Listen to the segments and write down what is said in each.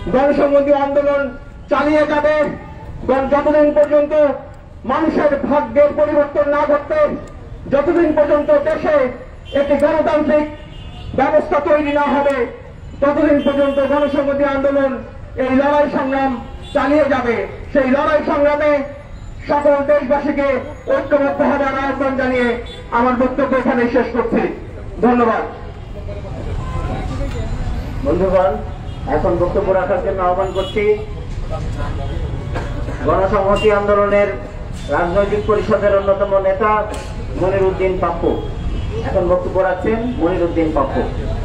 গণসংহতি আন্দোলন চালিয়ে যাবে যতদিন পর্যন্ত মানুষের ভাগ্যের পরিবর্তন না ঘটবে, যতদিন পর্যন্ত দেশে একটি গণতান্ত্রিক ব্যবস্থা তৈরি না হবে, ততদিন পর্যন্ত গণসংহতি আন্দোলন এই লড়াই সংগ্রাম চালিয়ে যাবে। সেই লড়াই সংগ্রামে সকল দেশবাসীকে ঐক্যবদ্ধ হওয়ার আহ্বান জানিয়ে আমার বক্তব্য এখানে শেষ করছি। ধন্যবাদ। বন্ধুগণ, এখন বক্তব্য রাখার জন্য আহ্বান করছি গণসংহতি আন্দোলনের রাজনৈতিক পরিষদের অন্যতম নেতা মনির উদ্দিন পাপ্পু। এখন বক্তব্য রাখছেন মনির উদ্দিন পাপ্পু।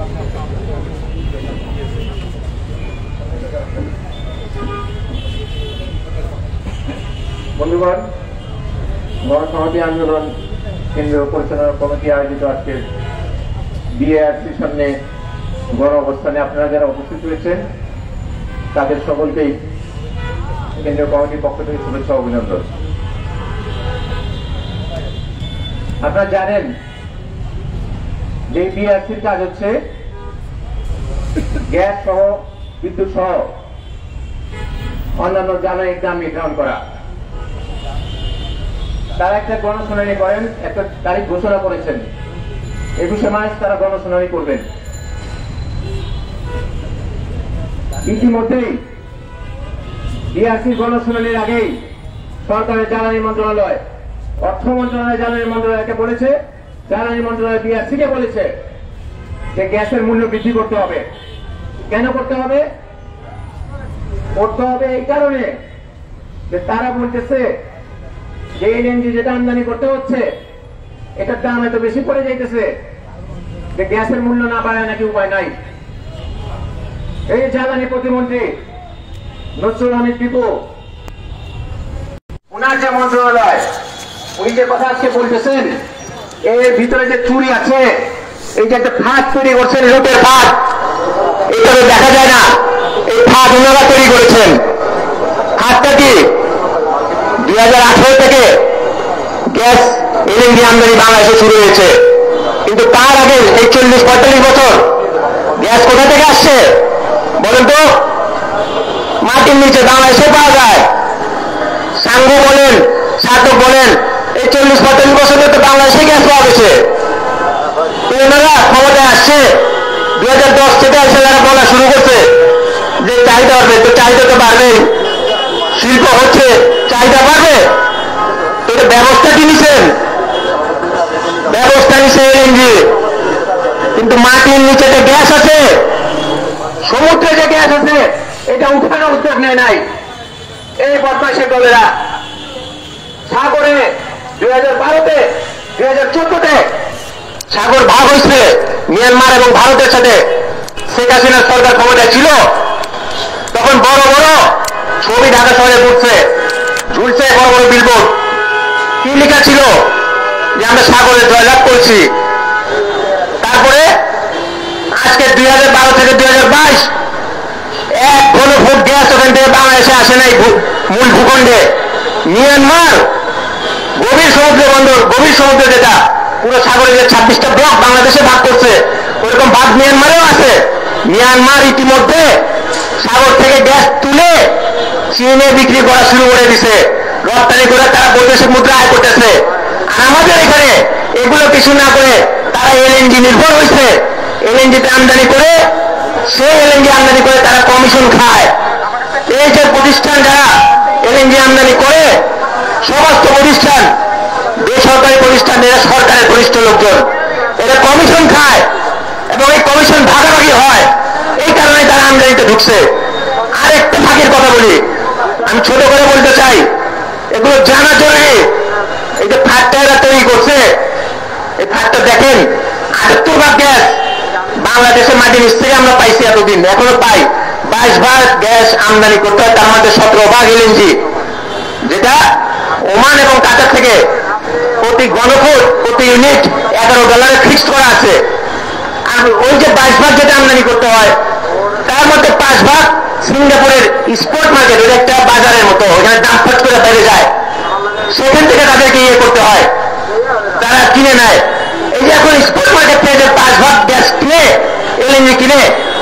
বন্ধুগণ, গণসংহতি আন্দোলন কেন্দ্রীয় পরিচালনা কমিটি আয়োজিত আজকের বিএআরসির সামনে গণ অবস্থানে আপনারা যারা উপস্থিত হয়েছেন তাদের সকলকেই কেন্দ্রীয় কমিটির পক্ষ থেকে শুভেচ্ছা অভিনন্দন। আপনারা জানেন যে বিএআরসির কাজ হচ্ছে গ্যাস সহ বিদ্যুৎ সহ অন্যান্য জ্বালানির দাম নির্ধারণ করা। তারা একটা গণশুনানি করেন, একটা তারিখ ঘোষণা করেছেন, 21 মার্চ তারা গণশুনানি করবেন। ইতিমধ্যেই বিআরসির গণশুনানির আগেই সরকারের জ্বালানি মন্ত্রণালয়, অর্থ মন্ত্রণালয় জ্বালানি মন্ত্রণালয়কে বলেছে, জ্বালানি মন্ত্রণালয় বিআরসিকে বলেছে যে গ্যাসের মূল্য বৃদ্ধি করতে হবে। কেন করতে হবে? করতে হবে এই কারণে যে তারা বলতেছে যে এলএনজি যেটা আমদানি করতে হচ্ছে এটার দাম এত বেশি পড়ে যাইতেছে যে গ্যাসের মূল্য না বাড়ায় নাকি উপায় নাই। এই জ্বালানি প্রতিমন্ত্রী নজরুল হামিদ টিপু, ওনার যে মন্ত্রণালয়, উনি যে কথা আজকে বলতেছেন এর ভিতরে যে চুরি আছে, এই যে একটা ফাঁদ তৈরি করছেন, লুটের ফাঁদ, এটা তো দেখা যায় না, এই ফাঁদ ওনারা তৈরি করেছেন। ফাঁদটা কি? 2018 থেকে গ্যাস এলএনজি আমদানি বাংলাদেশে শুরু হয়েছে, কিন্তু তার আগে এই 40-45 বছর গ্যাস কোথা থেকে আসছে বলেন তো? মাটির নিচে বাংলাদেশে পাওয়া যায়। সাঙ্গু বলেন, সাধক বলেন, এই 40-45 বছরে তো বাংলাদেশে গ্যাস পাওয়া গেছে। ওনারা ক্ষমতায় আসছে 2010 থেকে এসে যারা বলা শুরু করছে যে চাহিদা বাড়বে, তো চাহিদা তো বাড়বেই, শিল্প হচ্ছে, চাহিদা বাড়বে। তো ব্যবস্থা কি নিছেন? ব্যবস্থা নিছে এলএনজি, কিন্তু মাটির নিচে যে গ্যাস আছে, সমুদ্রে যে গ্যাস আছে, এটা উঠানোর উদ্যোগ নেয় নাই এই বদমাইশের দলেরা। সাগরে 2012-তে 2014-তে সাগর ভাগ হয়েছে মিয়ানমার এবং ভারতের সাথে। শেখ হাসিনার সরকার ক্ষমতায় ছিল, তখন বড় বড় ছবি ঢাকা শহরে পড়ছে, ঝুলছে বড় বড় বিলবোর্ড। কি লেখা ছিল? যে আমরা সাগরে জয়লাভ করছি। তারপরে আজকে 2012 থেকে 2022 এক ঘনফুট গ্যাস ওখান থেকে বাংলাদেশে আসে নাই মূল ভূখণ্ডে। মিয়ানমার গভীর সমুদ্র বন্দর, গভীর সমুদ্র যেটা পুরো সাগরে যে 26টা ব্লক বাংলাদেশে ভাগ করছে, ওরকম ভাগ মিয়ানমারেও আছে। মিয়ানমার ইতিমধ্যে সাগর থেকে গ্যাস তুলে চীনে বিক্রি করা শুরু করে দিছে, রপ্তানি করে তারা বৈদেশিক মুদ্রা আয় করতেছে। আর আমাদের এখানে এগুলো কিছু না করে তারা এলএনজি নির্ভর হয়েছে, এলএনজিতে আমদানি করে, সেই এলএনজি আমদানি করে তারা কমিশন খায়। এই যে প্রতিষ্ঠান যারা এলএনজি আমদানি করে, সমস্ত প্রতিষ্ঠান বেসরকারি প্রতিষ্ঠান, এরা সরকারের ঘনিষ্ঠ লোকজন, এরা কমিশন খায় এবং এই কমিশন ভাগাভাগি হয়। এই কারণে তারা আমদানিতে ঢুকছে। আরেকটা ফাঁকের কথা বলি, আমি ছোট করে বলতে চাই, এগুলো জানা জরুরি। এই যে ফাঁকটা এরা তৈরি করছে, এই ফাঁকটা দেখেন, 78 গ্যাস বাংলাদেশের মাটির নিচ থেকে আমরা পাইছি এতদিন, এখনো পাই। 22 ভাগ গ্যাস আমদানি করতে হয়, তার মধ্যে 17 ভাগ এলএনজি, যেটা ওমান এবং কাতার থেকে প্রতি ঘনফুট প্রতি ইউনিট $11 ফিক্সড করা আছে। আর ওই যে 22 ভাগ যেটা আমদানি করতে হয়, তার মধ্যে 5 ভাগ সিঙ্গাপুরের স্পট মার্কেট, ওটা একটা বাজারের মতো, ওখানে দাম ফট করে বেড়ে যায়, সেখান থেকে তাদেরকে ইয়ে করতে হয়, তারা কিনে নেয়। এই যে এখন স্পট মার্কেট থেকে 5 ভাগ গ্যাস কিনে এলএনজি কিনে,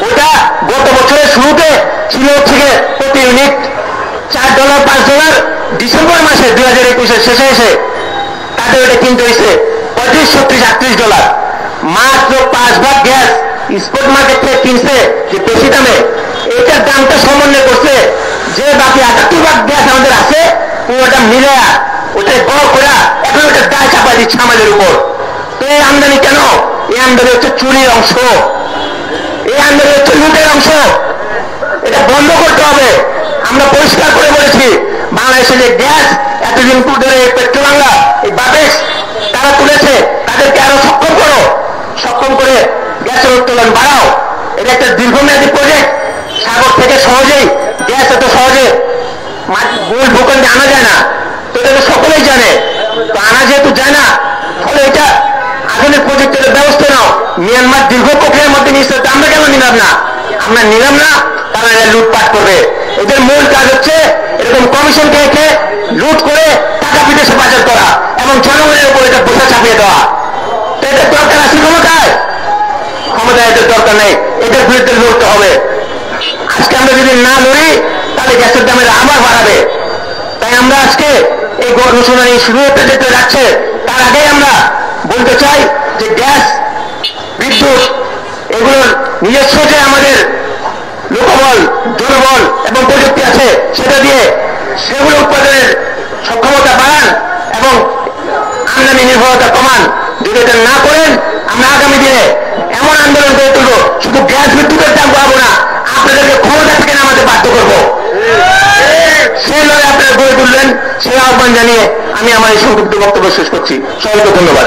ওটা গত বছরের শুরুতে ছিল হচ্ছে প্রতি ইউনিট $4 $5, ডিসেম্বর মাসে 2021-এর শেষে এসে তাদের ওটা কিনতে হয়েছে $35, $36, $38। মাত্র 5 ভাগ গ্যাস স্পট মার্কেট থেকে কিনছে যে বেশি দামে, এটার দামটা সমন্বয় করছে যে বাকি 78 ভাগ গ্যাস আমাদের আছে পুরোটা মিলে ওটাই বড় করে এখন ওটা দায় চাপা দিচ্ছে আমাদের উপর। তো এই আমদানি কেন? এই আমদানি হচ্ছে চুরির অংশ, এই আমদানি হচ্ছে লুটের অংশ। এটা বন্ধ করতে হবে। আমরা পরিষ্কার করে বলেছি বাংলাদেশে যে গ্যাস এতদিন ধরে পেট্রোল বাংলা এই বাবেশ তারা তুলেছে, তাদেরকে আরো সক্ষম করে গ্যাসের উত্তোলন বাড়াও। এটা একটা দীর্ঘমেয়াদী প্রজেক্ট। সাগর থেকে সহজেই গ্যাস এত সহজে মূল ভূখণ্ডে আনা যায় না, তো এটা তো সকলেই জানে। তো আনা যেহেতু যায় না, ফলে এটা আধুনিক প্রযুক্তির ব্যবস্থা নাও। মিয়ানমার দীর্ঘ প্রক্রিয়ার মধ্যে নিচ্ছে, আমরা কেন নিলাম না? আমরা নিলাম না, তারা এটা লুটপাট করবে। এদের মূল কাজ হচ্ছে এরকম কমিশন খেয়ে লুট করে টাকা বিদেশে পাচার করা এবং জনগণের উপর এটা বোঝা চাপিয়ে দেওয়া। তো এদের দরকার আছে ক্ষমতায় এদের দরকার নেই, এদের বিরুদ্ধে লড়তে হবে। আজকে আমরা যদি না লড়ি তাহলে গ্যাসের দামের আবার বাড়াবে। তাই আমরা আজকে এই গণশুনানি শুরু হতে যেতে যাচ্ছে তার আগেই আমরা বলতে চাই যে গ্যাস, বিদ্যুৎ এগুলোর নিজস্ব যে আমাদের লোকবল, জনবল এবং প্রযুক্তি আছে সেটা দিয়ে সেগুলো উৎপাদনের সক্ষমতা বাড়ান এবং আমদানি নির্ভরতা কমান। যদি এটা না করেন আমরা আগামী দিনে এমন আন্দোলন করে তুলব, শুধু গ্যাস বিদ্যুতের দাম বাড়াবো না, আপনাদেরকে ক্ষমতা থেকে নামাতে বাধ্য করবো। সেই লড়াই আপনারা গড়ে তুলবেন, সেই আহ্বান জানিয়ে আমি আমার এই সংক্ষিপ্ত বক্তব্য শেষ করছি। সবাইকে ধন্যবাদ।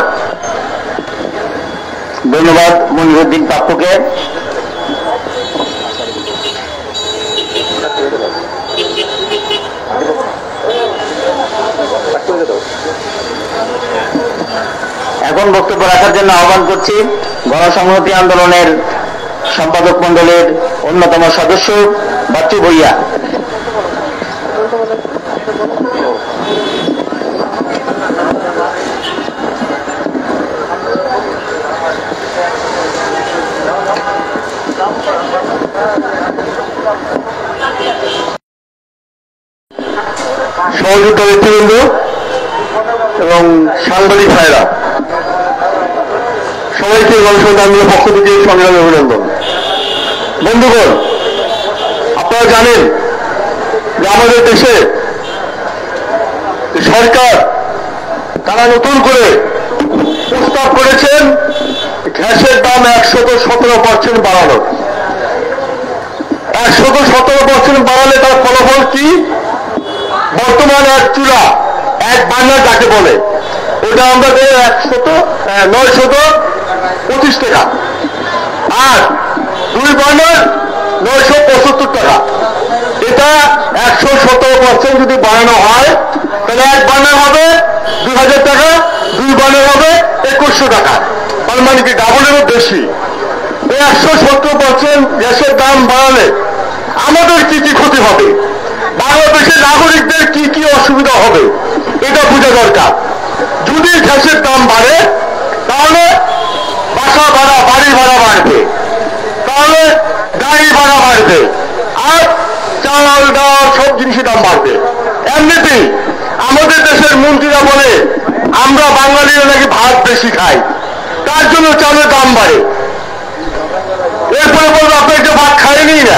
ধন্যবাদ মনিরুদ্দিন পাপ্পুকে। এখন বক্তব্য রাখার জন্য আহ্বান করছি গণসংহতি আন্দোলনের সম্পাদক মন্ডলের অন্যতম সদস্য বাচ্চু ভূঁইয়া। সহযোগিত ব্যক্তিবৃন্দ এবং সাংবাদিক ভাইরা, সবাইকে গণসংহতি আন্দোলনের পক্ষ থেকে সংগ্রামী অভিনন্দন। বন্ধুগণ, আপনারা জানেন যে আমাদের দেশে সরকার তারা নতুন করে প্রস্তাব করেছেন গ্যাসের দাম 117% বাড়ানোর। 117% বাড়ালে তার ফলাফল কি? বর্তমান এক চুলা, এক বার্নার যাকে বলে, ওটা আমরা দেয় 925 টাকা, আর 2 বার্নার 975 টাকা। এটা 117% যদি বাড়ানো হয় তাহলে এক বার্নার হবে 2000 টাকা, 2 বার্নার হবে 2100 টাকা, তার মানে কি ডাবলেরও বেশি। 117% গ্যাসের দাম বাড়ালে আমাদের কি কি ক্ষতি হবে, বাংলাদেশের নাগরিকদের কি কি অসুবিধা হবে, এটা বোঝা দরকার। যদি গ্যাসের দাম বাড়ে তাহলে বাসা ভাড়া, বাড়ি ভাড়া বাড়বে, তাহলে গাড়ি ভাড়া বাড়বে, আর চাল ডাল সব জিনিসের দাম বাড়বে। এমনিতেই আমাদের দেশের মন্ত্রীরা বলে আমরা বাঙালিরা নাকি ভাত বেশি খাই, তার জন্য চালের দাম বাড়ে। এরপরে বলবো আপনি একটা ভাত খায়নি না।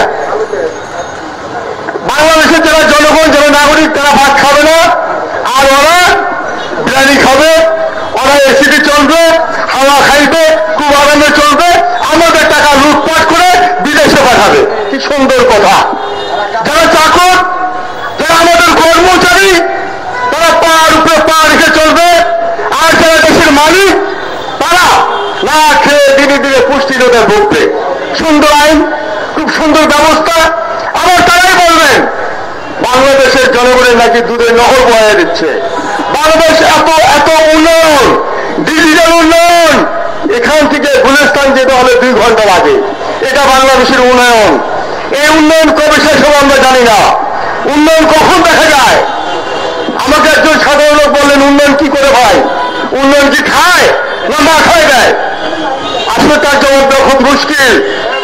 বাংলাদেশের যারা জনগণ, যারা নাগরিক, তারা ভাত খাবে না, আর ওরা বিরিয়ানি খাবে, ওরা এসিতে চলবে, হাওয়া খাইবে, খুব আরামে চলবে, আমাদের টাকা লুটপাট করে বিদেশে পাঠাবে। কি সুন্দর কথা। যারা চাকর, যারা আমাদের কর্মচারী, তারা পার উপরে পা রেখে চলবে, আর যারা দেশের মালিক তারা না খেয়ে দিনে দিনে পুষ্টিহীনতায় ভুগবে। সুন্দর আইন, খুব সুন্দর ব্যবস্থা। আবার তারাই বলবেন বাংলাদেশের জনগণের নাকি দুধের নহর বয়ে দিচ্ছে। বাংলাদেশ এত এত উন্নয়ন, ডিজিটাল উন্নয়ন, এখান থেকে গুলিস্তান যেতে হলে 2 ঘন্টা লাগে। এটা বাংলাদেশের উন্নয়ন। এই উন্নয়ন কবে শেষ হবে আমরা জানি না। উন্নয়ন কখন দেখা যায়? আমাকে একজন সাধারণ লোক বললেন উন্নয়ন কি করে ভাই, উন্নয়ন কি খায় না মাথায় দেয়? আসলে তার জবাব দেওয়া খুব মুশকিল।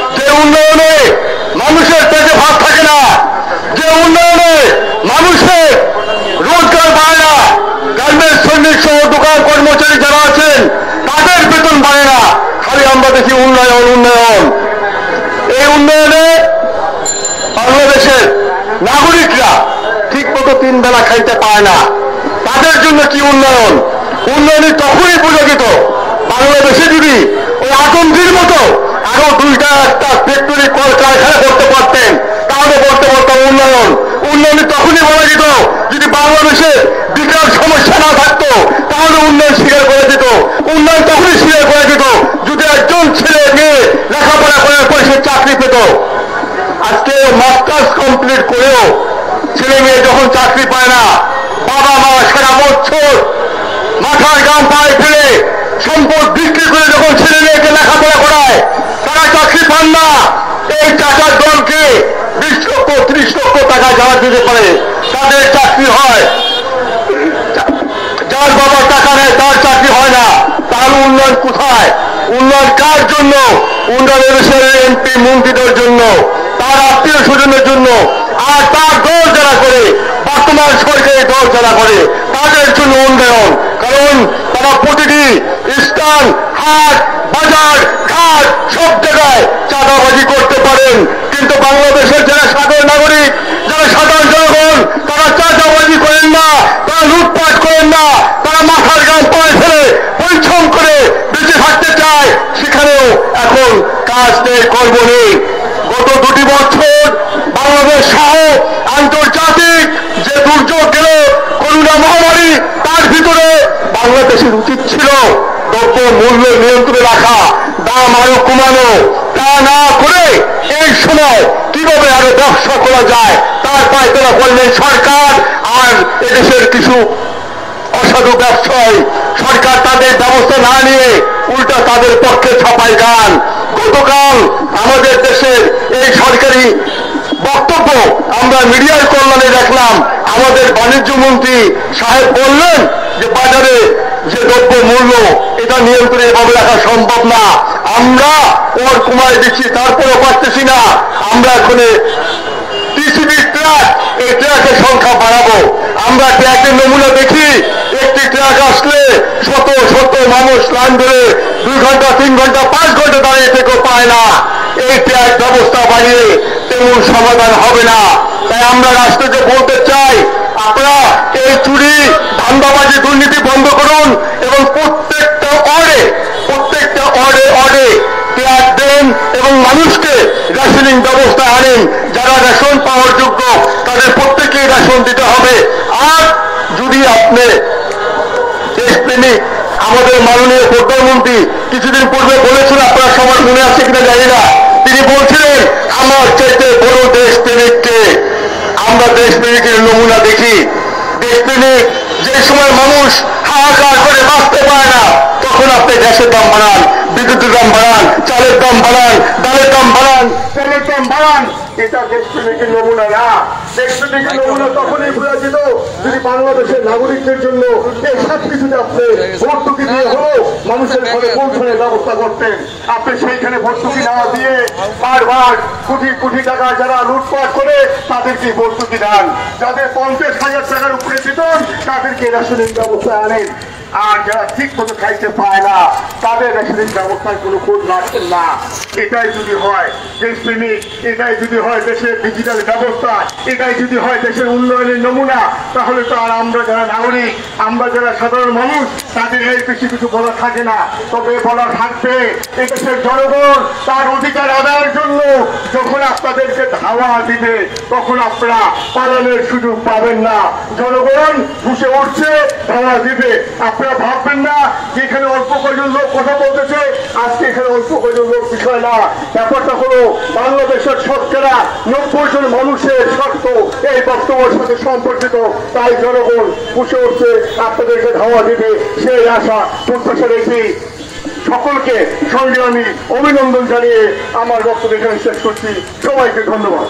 যে উন্নয়নে মানুষের পেটে ভাত থাকে না, যে উন্নয়নে মানুষের রোজগার বাড়ে না, গার্মেন্টস শ্রমিক সহ দোকান কর্মচারী যারা আছেন তাদের বেতন বাড়ে না, খালি আমরা দেখি উন্নয়ন উন্নয়ন। এই উন্নয়নে বাংলাদেশের নাগরিকরা ঠিক মতো 3 বেলা খাইতে পায় না, তাদের জন্য কি উন্নয়ন? উন্নয়নের তখনই প্রযোজিত বাংলাদেশে যদি ওই আতঙ্কের মতো আরো 2টা 1টা ফ্যাক্টরি কলকারখানা করতে পারতেন, তাহলে বলতে পারতাম উন্নয়ন। উন্নয়ন তখনই বলা যেত যদি বাংলাদেশে বিকাশ সমস্যা না থাকতো, তাহলে উন্নয়ন স্বীকার করে দিত। উন্নয়ন তখনই স্বীকার করে দিত যদি একজন ছেলে মেয়ে লেখাপড়া করার পরে সে চাকরি পেত। আজকে মাস্টার্স কমপ্লিট করেও ছেলে মেয়ে যখন চাকরি পায় না, বাবা মা সারা বছর মাথার গাম পায়ে ফেলে সম্পদ বিক্রি করে যখন ছেলে মেয়েকে লেখাপড়া করায়, তারা চাকরি পান না। এই টাকার দলকে 20 লক্ষ 30 লক্ষ টাকা যারা দিতে পারে তাদের চাকরি হয়, যার বাবা টাকা নেয় তার চাকরি হয় না। তার উন্নয়ন কোথায়? উন্নয়ন কার জন্য? উন্নয়ন দেশের এমপি মন্ত্রীদের জন্য, তার আত্মীয় স্বজনের জন্য, আর তার দল যারা করে, বর্তমান সরকারি দল যারা করে তাদের জন্য উন্নয়ন। কারণ তারা প্রতিটি স্থান, হাট, বাজার, ঘাট সব জায়গায় চাঁদাবাজি করতে পারেন, কিন্তু বাংলাদেশের যারা সাধারণ নাগরিক, যারা সাধারণ জনগণ, তারা চাঁদাবাজি করেন না, তারা লুটপাট করেন না, তারা মাথার গাম পায়ে ফেলে পরিশ্রম করে বেঁচে থাকতে চায়। সেখানেও এখন কাজ নেই, কর্ম নেই। গত 2টি বছর বাংলাদেশ সহ আন্তর্জাতিক যে দুর্যোগ গেল, করোনা মহামারী, তার ভিতরে বাংলাদেশের উচিত ছিল দ্রব্য মূল্য নিয়ন্ত্রণে রাখা, দাম আরো কমানো। তা না করে এই সময় কিভাবে আরো ব্যবসা করা যায় তার পায়তারা করলেন সরকার আর এদেশের কিছু অসাধু ব্যবসায়ী। সরকার তাদের ব্যবস্থা না নিয়ে উল্টা তাদের পক্ষে ছাপাই গান। গতকাল আমাদের দেশের এই সরকারি বক্তব্য আমরা মিডিয়ার কল্যাণে দেখলাম, আমাদের বাণিজ্য মন্ত্রী সাহেব বললেন যে বাজারে যে দ্রব্য মূল্য এটা নিয়ন্ত্রণে এভাবে রাখা সম্ভব না, আমরা ওর কমায় দিচ্ছি, তারপরেও পারতেছি না, আমরা এখন টিসিবি ট্রাক, এই ট্রাকের সংখ্যা বাড়াবো। আমরা ট্রাকের নমুনা দেখি, একটি ট্রাক আসলে শত শত মানুষ লাইন ধরে 2 ঘন্টা 3 ঘন্টা 5 ঘন্টা দাঁড়িয়ে থেকেও পায় না। এই ট্রাক ব্যবস্থা বাড়িয়ে তেমন সমাধান হবে না। তাই আমরা রাষ্ট্রকে বলতে চাই, আপনারা এই চুরি, ধান্দাবাজি, দুর্নীতি বন্ধ করুন এবং প্রত্যেকটা অর্ডে ট্রাক দেন এবং মানুষকে রেশনিং ব্যবস্থা আনেন। যারা রেশন পাওয়ার যোগ্য তাদের প্রত্যেকেই রেশন দিতে হবে। আর যদি আপনি দেশপ্রেমিক, আমাদের মাননীয় প্রধানমন্ত্রী কিছুদিন পূর্বে বলেছেন, আপনারা সবার মনে আছে কিনা জানি না, তিনি বলছিলেন আমার চাইতে বড় দেশপ্রেমিককে। আমরা দেশপ্রেমিকের নমুনা দেখি। দেশপ্রেমিক যে সময় মানুষ হাহাকার করে বাঁচতে পারে না, তখন আপনি গ্যাসের দাম বাড়ান, বিদ্যুতের দাম বাড়ান, চালের দাম বাড়ান, ডালের দাম বাড়ান, তেলের দাম বাড়ান। এটা দেশপ্রেমিকের নমুনা না। দেশপ্রেমিকের নমুনা তখনই বোঝা যেত যদি বাংলাদেশের নাগরিকদের জন্য এই সব কিছুতে আপনি ভর্তুকি দিয়ে হলেও মানুষের ঘরে পৌঁছানোর ব্যবস্থা করতেন। আপনি সেইখানে ভর্তুকি না দিয়ে বারবার কোটি কোটি টাকা যারা লুটপাট করে তাদেরকে ভর্তুকি দেন, যাদের 50,000 টাকার উপরে বেতন তাদেরকে রেশনিং ব্যবস্থা আনেন। আর যারা ঠিক মতো খাইতে পায় না তাদের রেশনিং ব্যবস্থার কোনো খোঁজ রাখছেন না। এটাই যদি হয় দেশপ্রেমিক, এটাই যদি হয় দেশের ডিজিটাল ব্যবস্থা, এটাই যদি হয় দেশের উন্নয়নের নমুনা, তাহলে তো আর আমরা যারা নাগরিক, আমরা যারা সাধারণ মানুষ, তাদের এই বেশি কিছু বলা থাকে না। তবে বলা থাকবে এই দেশের জনগণ তার অধিকার আদায়ের জন্য যখন আপনাদেরকে ধাওয়া দিবে তখন আপনারা পালনের সুযোগ পাবেন না। জনগণ ঘুষে উঠছে, ধাওয়া দিবে। আপনারা ভাববেন না যে এখানে অল্প কয়েকজন লোক কথা বলতেছে, আজকে এখানে অল্প কয়েকজন লোক বিষয় না। ব্যাপারটা হলো বাংলাদেশের শতকরা 90 জন মানুষের স্বার্থ এই বক্তব্যের সাথে সম্পর্কিত। তাই জনগণ ঘুষে উঠছে, আপনাদেরকে ধাওয়া দিবে সেই আশা প্রত্যাশা রেখে সকলকে সংগ্রামী অভিনন্দন জানিয়ে আমার বক্তব্য এখানে শেষ করছি। সবাইকে ধন্যবাদ।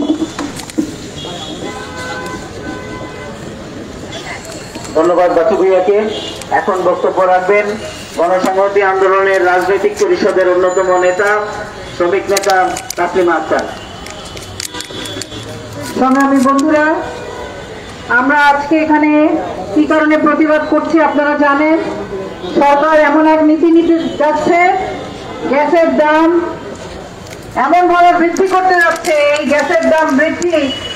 ধন্যবাদ বাসু ভূঁইয়াকে। এখন বক্তব্য রাখবেন গণসংহতি আন্দোলনের রাজনৈতিক পরিষদের অন্যতম নেতা শ্রমিক নেতা তাসলিমা আক্তার। সংগ্রামী বন্ধুরা, আমরা আজকে এখানে কি কারণে প্রতিবাদ করছি আপনারা জানেন। সরকার এমন এক নীতি নিতে যাচ্ছে, গ্যাসের দাম এমন ভাবে বৃদ্ধি করতে যাচ্ছে, এই গ্যাসের দাম বৃদ্ধি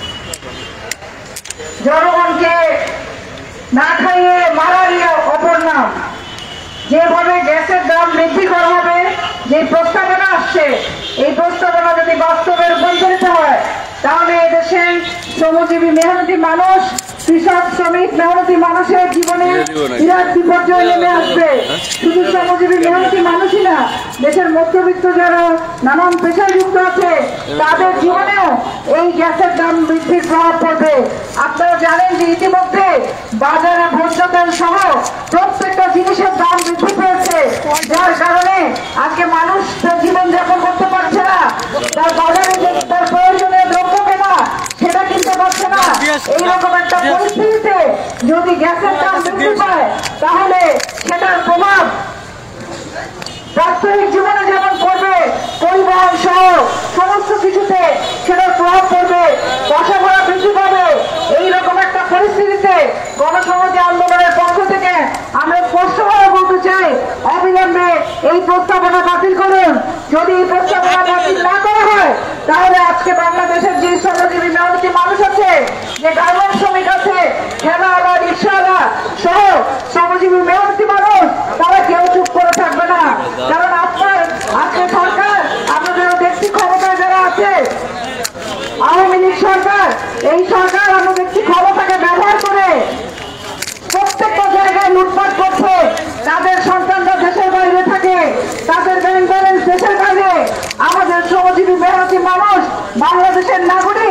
জনগণকে না খাইয়ে মারারই অপর নাম। যেভাবে গ্যাসের দাম বৃদ্ধি করা হবে, যে প্রস্তাবনা আসছে, এই প্রস্তাবনা যদি বাস্তবে রূপান্তরিত হয় তাহলে এদেশের শ্রমজীবী মেহনতি মানুষ, কৃষক, শ্রমিক, মেহনতি মানুষের জীবনে বিরাট বিপর্যয় নেমে আসবে। শুধু শ্রমজীবী মেহনতি মানুষই না, দেশের মধ্যবিত্ত যারা নানান পেশায় যুক্ত আছে তাদের জীবনেও এই গ্যাসের দাম বৃদ্ধির প্রভাব পড়বে। আপনারা জানেন যে ইতিমধ্যে বাজারে ভোজ্য তেল সহ প্রত্যেকটা জিনিসের দাম বৃদ্ধি পেয়েছে, যার কারণে আজকে মানুষ তার জীবনযাপন করতে পারছে না, তার বাজারে তার প্রয়োজনীয় দ্রব্য কেনা সেটা কিনতে পারছে না। এইরকম একটা পরিস্থিতিতে যদি গ্যাসের দাম বৃদ্ধি পায় তাহলে সেটার প্রভাব প্রাত্যহিক জীবনে যেমন পড়বে, পরিবহন সহ সমস্ত কিছুতে সেটার প্রভাব পড়বে, বাসা ভাড়া বৃদ্ধি পাবে। এইরকম একটা পরিস্থিতিতে গণসংহতি আন্দোলনের পক্ষ থেকে আমরা স্পষ্টভাবে বলতে চাই, অবিলম্বে এই প্রস্তাবনা বাতিল করুন। যদি এই প্রস্তাবনা বাতিল না করা হয় তাহলে আজকে বাংলাদেশের যে শ্রমজীবী মেহনতি মানুষ আছে, যে গার্মেন্টস শ্রমিক আছে, ঠেলাওয়ালা, রিক্সাওয়ালা সহ শ্রমজীবী মেহনতি মানুষ, তারা কেউ চুপ করে থাকবে না। কারণ আপনার আজকে সরকার, আপনাদের ব্যক্তি ক্ষমতায় যারা আছে, আওয়ামী লীগ সরকার, এই সরকার আমাদের ব্যক্তি ক্ষমতাকে ব্যবহার করে প্রত্যেকটা জায়গায় লুটপাট করছে। তাদের সন্তানরা দেশের বাইরে থাকে, তাদের ব্যাংক ব্যালেন্স দেশের বাইরে। আমাদের শ্রমজীবী মেহনতি মানুষ, বাংলাদেশের নাগরিক